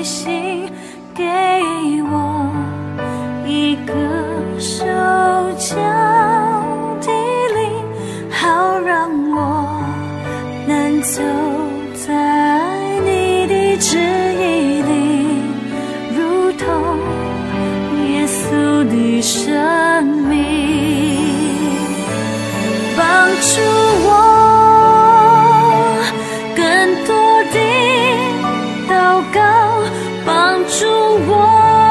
心，给我一个手脚的灵，好让我能走在你的旨意里，如同耶稣的生命，帮助我更多的祷告，帮助我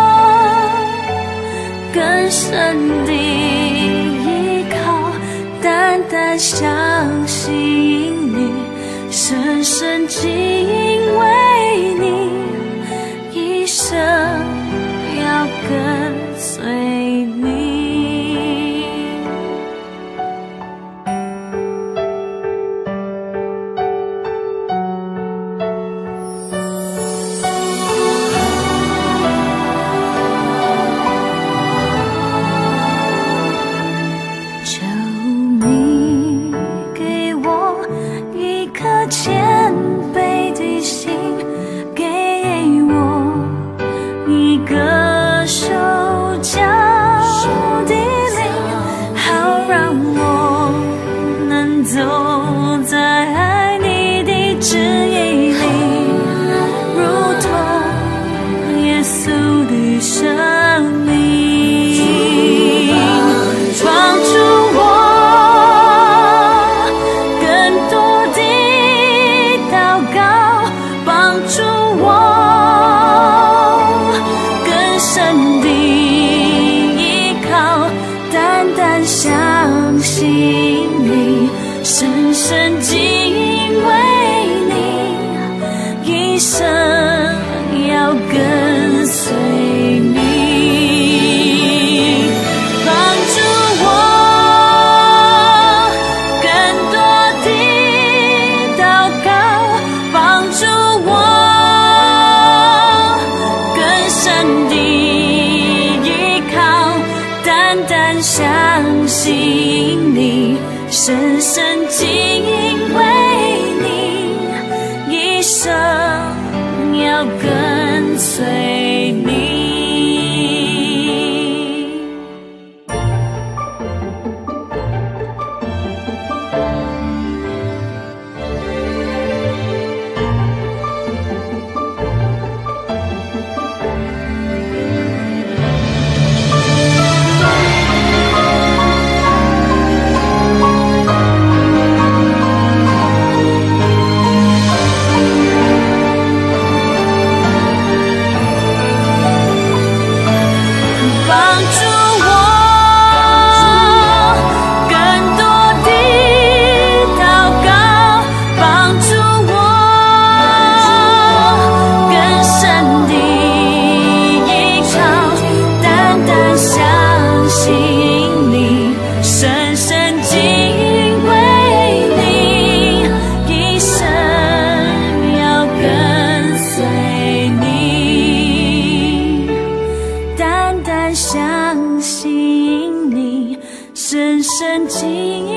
更深的依靠，单单相信你，深深敬畏你，一生要跟随你。求你给我一颗谦卑的心，给我一个手脚的灵，好让我能走在你的旨意里，如同耶稣的生命，帮助我更多的祷告，帮助我更深的依靠，单单相信你，深深敬畏你，一生要跟随你。帮助我更多的祷告，帮助我更深的依靠，单单相信你，深深敬畏你，一生要跟随你。帮助我更多的祷告，帮助我更深的依靠，单单相信你，深深敬畏你，一生要跟随你，单单相信你，深深敬